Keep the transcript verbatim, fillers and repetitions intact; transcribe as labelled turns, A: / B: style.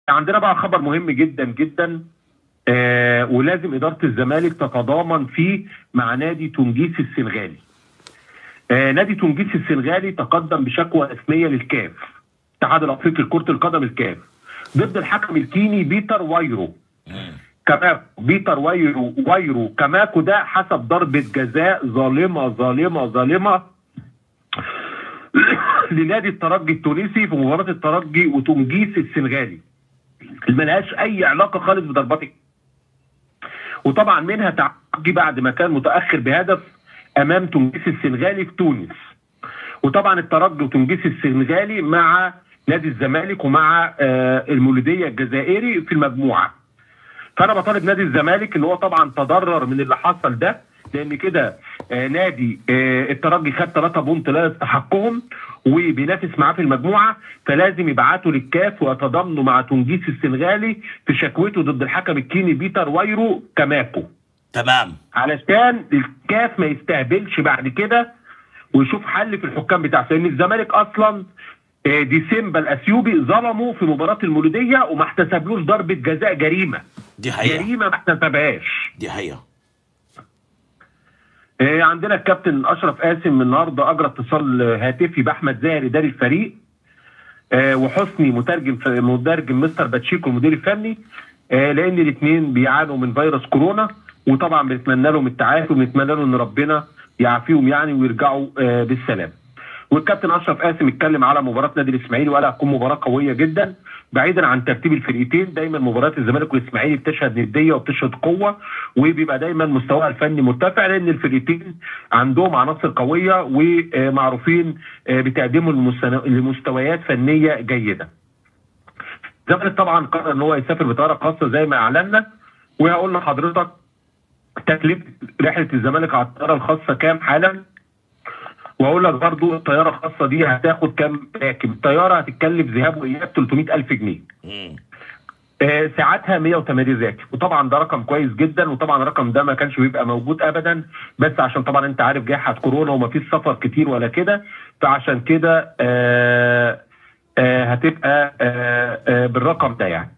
A: عندنا بقى خبر مهم جدا جدا، آه ولازم إدارة الزمالك تتضامن فيه مع نادي تونجيس السنغالي. آه نادي تونجيس السنغالي تقدم بشكوى رسمية للكاف، الاتحاد الافريقي لكرة القدم الكاف، ضد الحكم الكيني بيتر وايرو. كماكو بيتر وايرو وايرو كماكو ده حسب ضربة جزاء ظالمة ظالمة ظالمة لنادي الترجي التونسي في مباراة الترجي وتونجيس السنغالي، اللي ملهاش اي علاقه خالص بضربات. وطبعا منها تعدي بعد ما كان متاخر بهدف امام تونجيس السنغالي في تونس. وطبعا الترجي وتونجيس السنغالي مع نادي الزمالك ومع آه المولوديه الجزائري في المجموعه. فانا بطالب نادي الزمالك اللي هو طبعا تضرر من اللي حصل ده، لان كده آه نادي آه الترجي خد ثلاثة بونت لا يستحقهم وبينافس معاه في المجموعه، فلازم يبعتوا للكاف ويتضامنوا مع تونجيس السنغالي في شكوته ضد الحكم الكيني بيتر وايرو كماكو.
B: تمام.
A: علشان الكاف ما يستهبلش بعد كده ويشوف حل في الحكام بتاعته، لان الزمالك اصلا آه ديسمبر الاثيوبي ظلموا في مباراه المولوديه وما احتسبلوش ضربه جزاء جريمه.
B: دي حقيقه.
A: جريمه ما احتسبهاش.
B: دي حقيقه.
A: آه عندنا الكابتن اشرف قاسم النهارده اجرى اتصال هاتفي باحمد زاهر اداري الفريق، آه وحسني مترجم مترجم مستر باتشيكو المدير الفني، آه لان الاثنين بيعانوا من فيروس كورونا، وطبعا بنتمنى لهم التعافي وبنتمنى لهم ان ربنا يعافيهم يعني ويرجعوا آه بالسلام. والكابتن اشرف قاسم اتكلم على مباراه نادي الاسماعيلي وقال هتكون مباراه قويه جدا، بعيدا عن ترتيب الفرقتين. دايما مباريات الزمالك والاسماعيلي بتشهد نديه وبتشهد قوه، وبيبقى دايما مستواها الفني مرتفع، لان الفرقتين عندهم عناصر قويه ومعروفين بتقديمهم لمستويات فنيه جيده. الزمالك طبعا قرر ان هو يسافر بطياره خاصه زي ما اعلنا، وهقول لحضرتك تكلفه رحله الزمالك على الطياره الخاصه كام حالا، واقول لك برضو الطياره الخاصه دي هتاخد كام راكب. الطياره هتتكلف ذهاب واياب ثلاثمائة ألف جنيه. آه ساعتها مئة وثمانين راكب، وطبعا ده رقم كويس جدا، وطبعا الرقم ده ما كانش بيبقى موجود ابدا، بس عشان طبعا انت عارف جائحه كورونا وما فيش سفر كتير ولا كده، فعشان كده آه آه هتبقى آه آه بالرقم ده يعني.